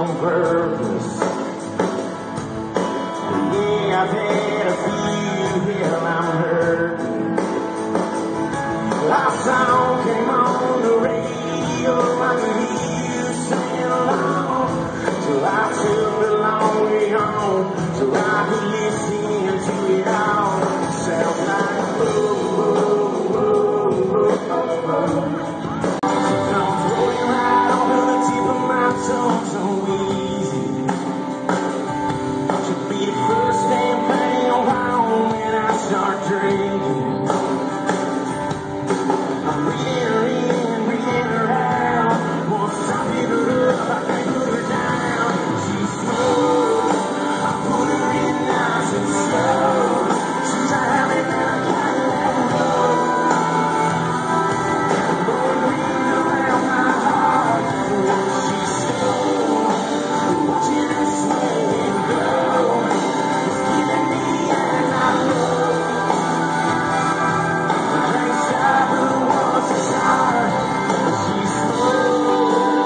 on purpose. Yeah, I've had a few, hell, I'm hurting. Last song came on the radio, I could hear you singing along. So I took a long way home, so I could listen to it all. Sounds like so easy. Should be the first damn thing around when I start drinking. I'm breathing in, breathing her out. Won't stop it up, I can't put her down. She's slow, I put her in nice and slow. She's a habit that I can't let go. Blowing rings around my heart. She's slow, watching her sway and go. It's giving me an I love. I can't stop her once I start. She's slow.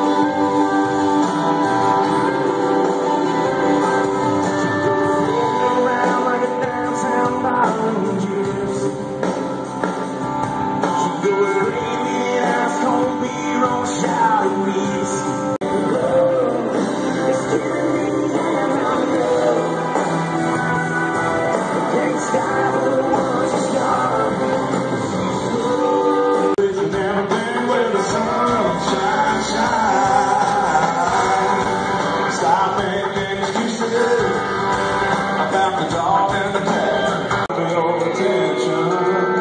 She goes floating around like a downtown ballroom gypsy. She goes crazy and ice cold beer on a shot of whiskey. It's giving me an I love. I can't stop her once I start. She's slow. It's never been where the sunshine shines. Stop making excuses about the dog and the cat. Your attention.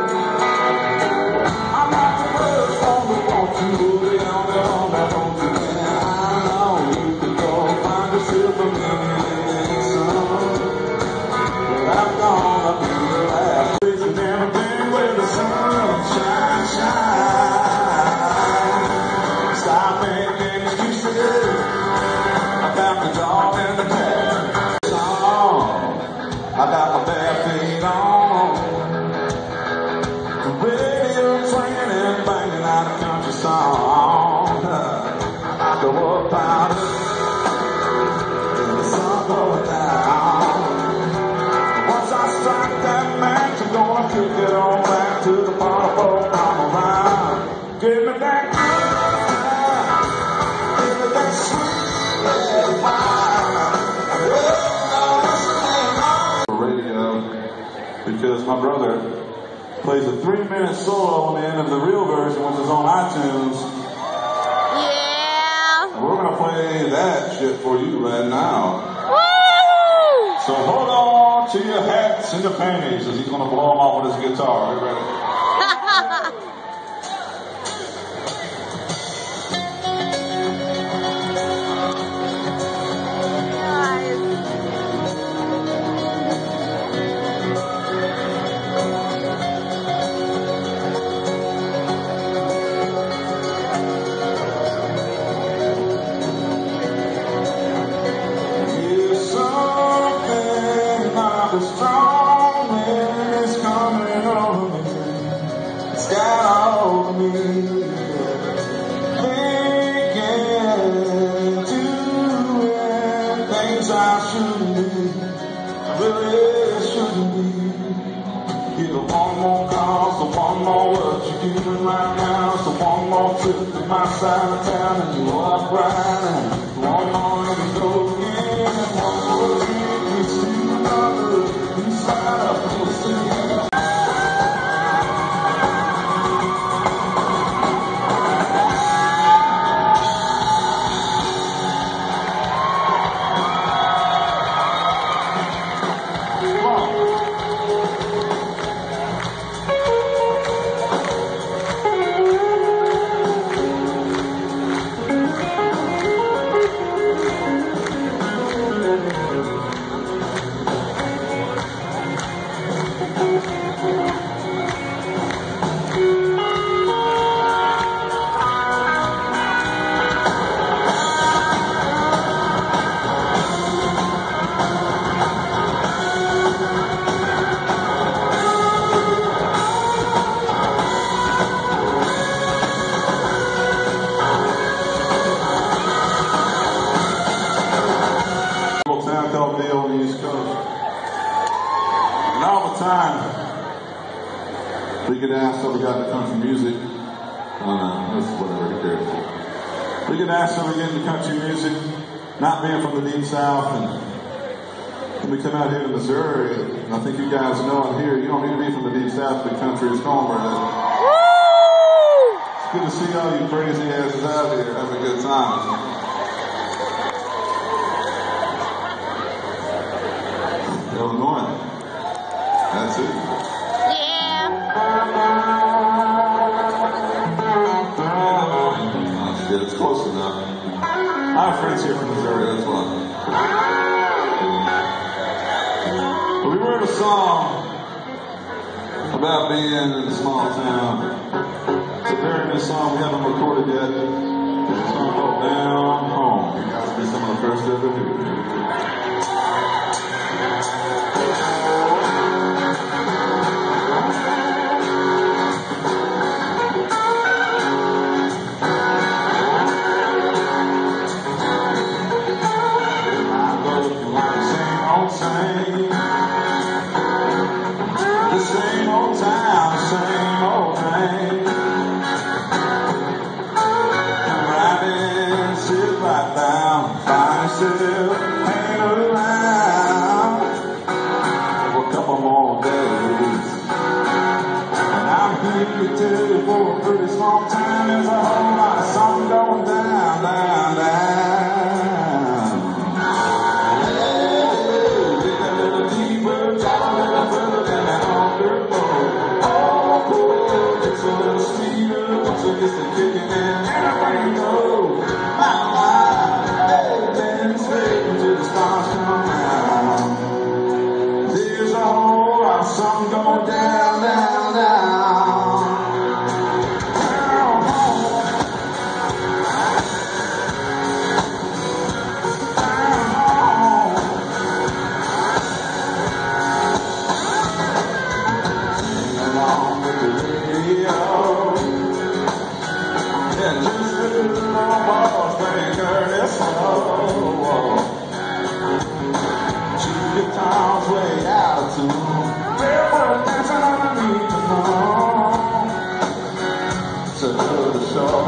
I'm not the first one who wants you moving on that won't you. I know you can go find a silver meaning song, but I'm gonna be the last. It's never been where the sunshine shines. Stop making excuses about the dog and the cat. I got my bare feet on the radio, playing and banging out a country song. I go up out of and the sun going down. Once I strike that match, I'm gonna kick it on back to the bottom of I'm around. Give me that good, give me that sweet radio, because my brother plays a 3-minute solo on the end of the real version, which is on iTunes. Yeah. And we're gonna play that shit for you right now. Woo! So hold on to your hats and your panties, as he's gonna blow them off with his guitar. You ready? The strong is coming over me. It's got all of me. Thinking, doing things I shouldn't be. Really shouldn't be. Either one more call, so one more what you're doing right now. So one more trip to my side of town and you walk right in. One more and you go again. And one more drink leads to another. Inside of the city. time, we could ask how we got into country music. This is whatever he cares. We could ask how we get into country music, not being from the Deep South, and when we come out here to Missouri, and I think you guys know it here, you don't need to be from the Deep South, the country is calmer. It's good to see all you crazy asses out here having a good time. Illinois. That's it. Yeah. Oh, shit, it's close enough. I have friends here from Missouri, that's why. We wrote a song about being in a small town. It's a very good song. We haven't recorded yet. It's a song called Down Home. You guys will be some of the first to ever hear it. The same old town, same old thing. Come right in, sit right down, find yourself hanging around for a couple more days. And I'm here to tell you for a pretty small time, there's a whole lot of something going down, down, down. It's the kicking in, everybody know. Hey, man, it's waiting till the stars come out. There's a whole lot of something going down, down, down. Down home. Down home. Sing along with the radio. Yeah, just a little boss finger, that's all. Two guitars way out of tune. We're dancing underneath the moon. It's another show.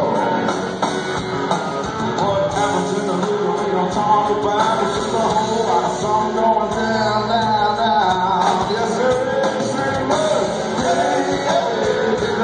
What happens in the middle we don't talk about? It's just a whole lot of something going down, down, down. Yes, sir, it's very much. Yeah, yeah, yeah.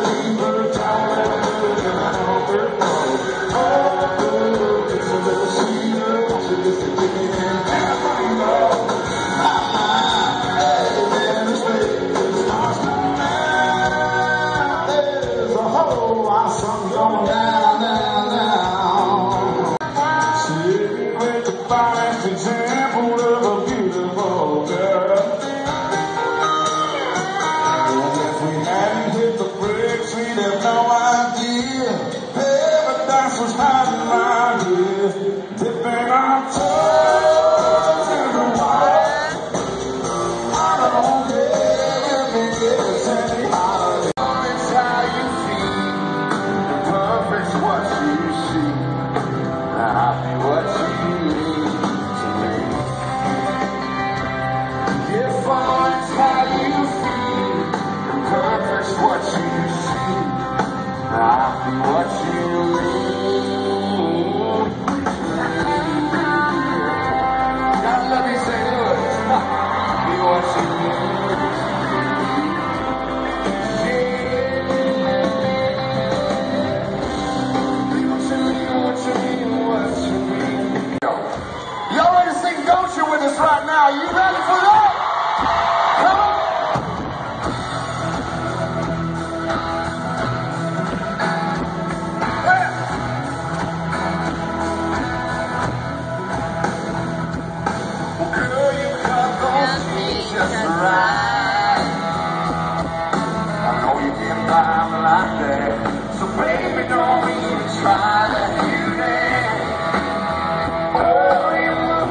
Example of a beautiful girl. And if we hadn't hit the brakes, we'd have no idea. Paradise was hiding right here, dipping our toes in the water. I don't care if it gets any hotter. It's how you feel, the perfect's what you see. I'll be what you need. It's how you feel, and perfect's what you see. I'll be what you need. Gotta let me say good. Be what you need. Be what you need, what you need, what you need. Y'all ready to sing Don't You with us right now? You ready for that? Come on. Well, girl, you got those feet just right. I know you can buy me like that, so baby, don't even try to hear that. Oh, you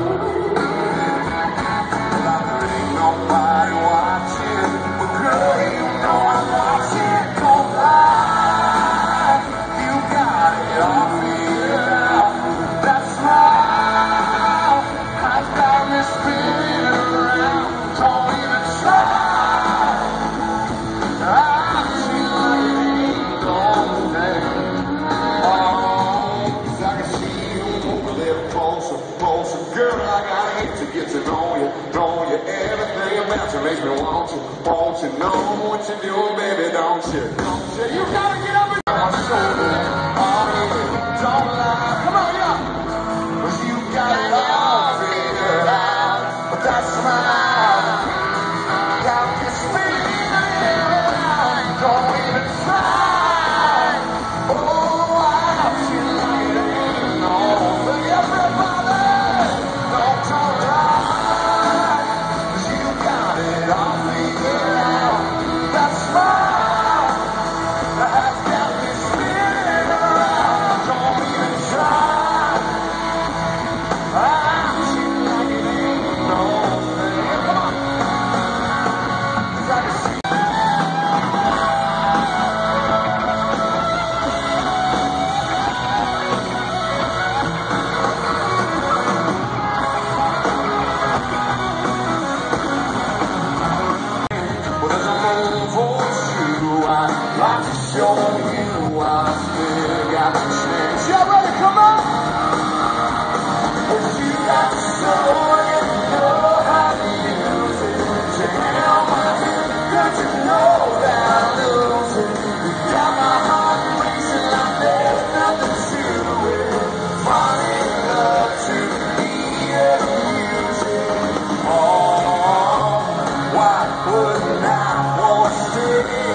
like there ain't nobody watching, but girl, you know I'm watching. Don't lie, you got it all figured out. That's right, I've got me spinning around. Don't even try. makes me want you know what you do, baby, don't you? You gotta get up and my shoulder. Oh, don't lie. Come on, yeah. But you got it all figured out. But that smile got me spinning around. Don't even try. Oh, I feel like it ain't no for everybody. Don't turn right. 'Cause you got it all figured out. That smile has got me spinning around. Don't even try. I feel like it ain't no thing. Come on. 'Cause I can see. Well, there's a moon for you. I'd like to show you I still got the chance. Y'all ready? Come on. Well, you got to show it, know how to use it. Jam with it, 'cause you know that I lose it. You got my heart racing like there's nothing to it. Falling in love to be able to use it. Oh, why wouldn't I want to stay?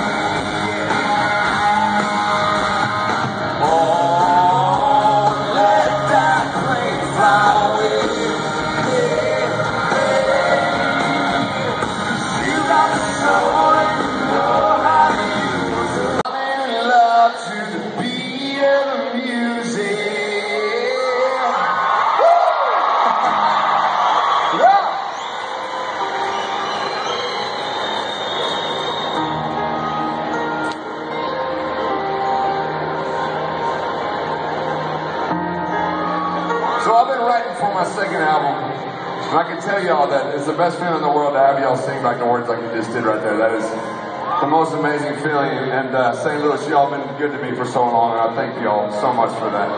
Oh, let that plane fly away. You got to show it, know how to use it. I'm in love to the beat of the music. Yeah. So I've been writing for my second album, and I can tell y'all that it's the best feeling in the world to have y'all sing back the words like you just did right there. That is the most amazing feeling, and St. Louis, y'all been good to me for so long, and I thank y'all so much for that.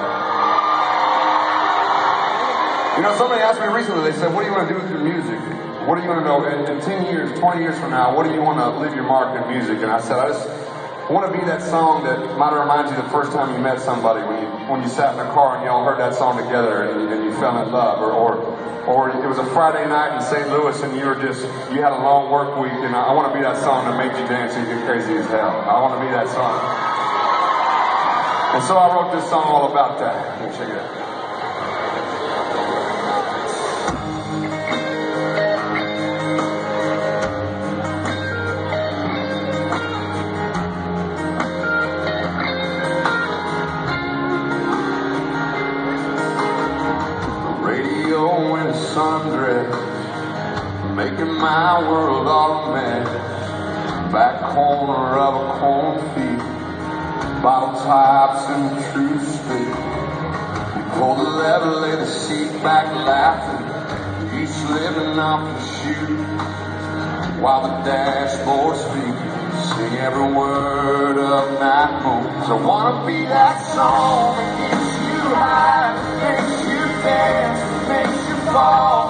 You know, somebody asked me recently, they said, what do you want to do with your music? What do you want to know in 10 years, 20 years from now, what do you want to leave your mark in music? And I said, I want to be that song that might remind you the first time you met somebody when you sat in the car and you all heard that song together and you fell in love, or it was a Friday night in St. Louis and you had a long work week, and I want to be that song that made you dance and get crazy as hell. I want to be that song. And so I wrote this song all about that. Check it out. In a sundress, making my world automatic. Back corner of a cornfield, bottle tops and true stick. You pull the lever, lay the seat back laughing, you slipping off the chute, while the dashboard speakers sing every word of Night Moves. I wanna be that song that gets you high, makes you dance, makes you fall.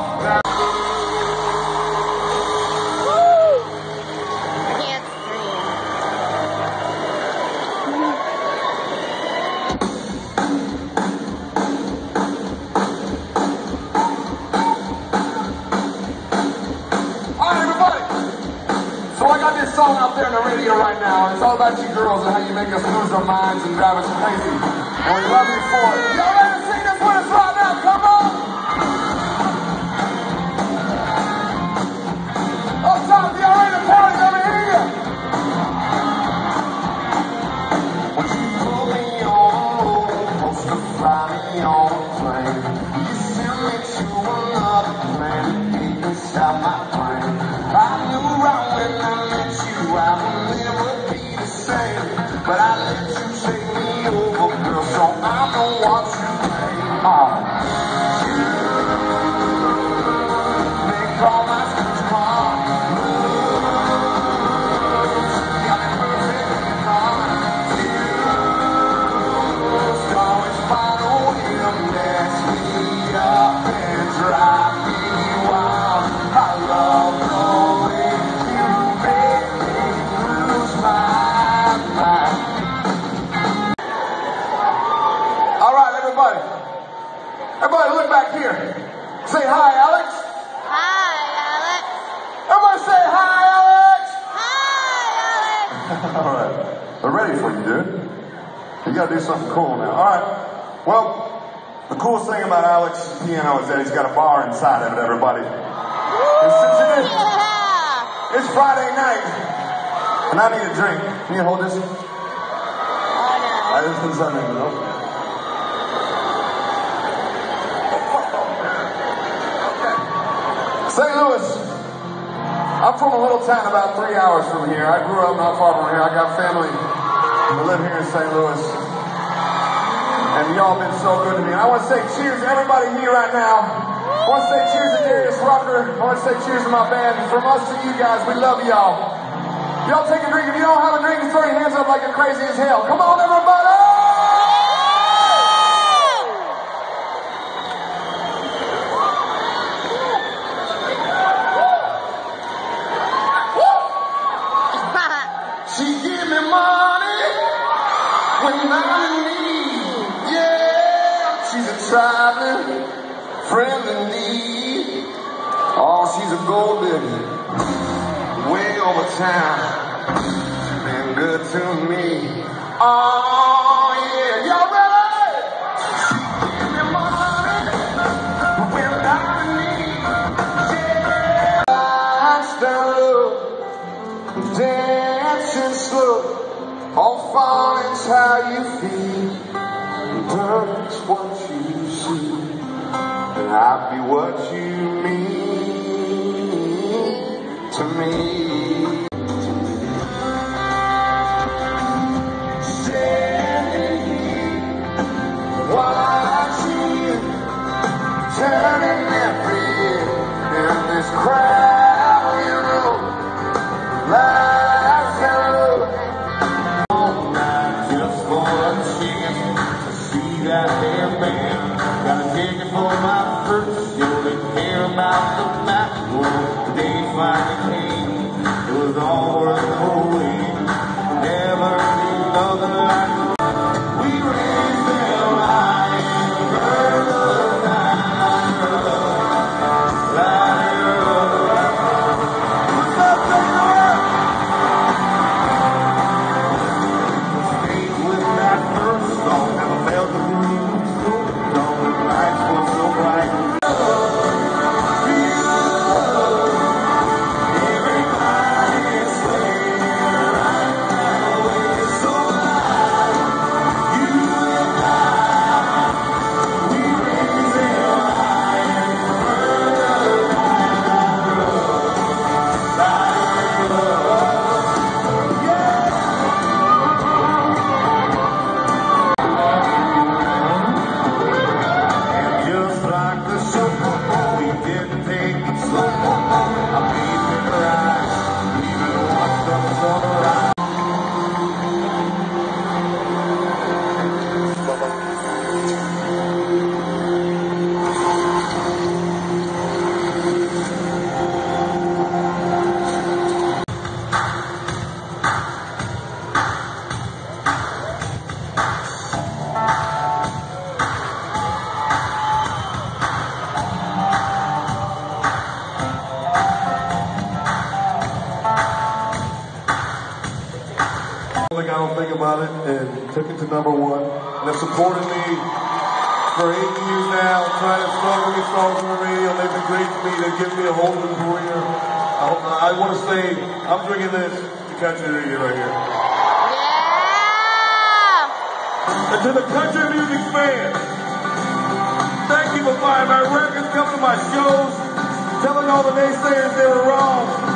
So I got this song out there on the radio right now, and it's all about you girls and how you make us lose our minds and drive us crazy. And we love you for it. Y'all ready to sing this with us right now? Come on! Up top, y'all ready to party? Let me hear you! When you pull me on, supposed to fly me on a plane. You send me to another planet, deep inside my brain. I knew right when I met you, I would never be the same. But I let you take me over, girl, so I know what you think. everybody. Everybody look back here. Say hi, Alex. Hi, Alex. Everybody say hi, Alex. Hi, Alex. All right. They're ready for you, dude. You gotta do something cool now. All right. Well, the coolest thing about Alex's piano is that he's got a bar inside of it, everybody. And since it's Friday night, and I need a drink. Can you hold this? I just didn't sound even open. St. Louis. I'm from a little town about 3 hours from here. I grew up not far from here. I got family who live here in St. Louis. And y'all been so good to me. I want to say cheers to everybody here right now. I want to say cheers to Darius Rucker. I want to say cheers to my band. And from us to you guys, we love y'all. Y'all take a drink. If you don't have a drink, just throw your hands up like you're crazy as hell. Come on, everybody! She give me money when I'm in need. Yeah, she's a traveling friend in need. Oh, she's a gold digger, way over town. She's been good to me. Oh yeah, y'all ready? She give me money when I'm in need. Yeah, I stand up, dancing slow. All fun is how you feel, burns what you see, and I be what you mean to me. Standing here, watching you, turning every year in this crowd, you know, life and love. That hair band, got a ticket for my first show. They care about the back road. The day finally came, it was all worth the wait. Never seen nothing like it. We raised them high and burned the night light up. What's up, Taylor? Stayed with that first song, never felt the I don't think about it, and took it to #1. And they've supported me for 8 years now, trying to struggle me songs on the radio. They've been great to me. They've given me a whole new career. I want to say, I'm drinking this to country radio right here. Yeah! And to the country music fans, thank you for buying my records, coming to my shows, telling all the naysayers they were wrong.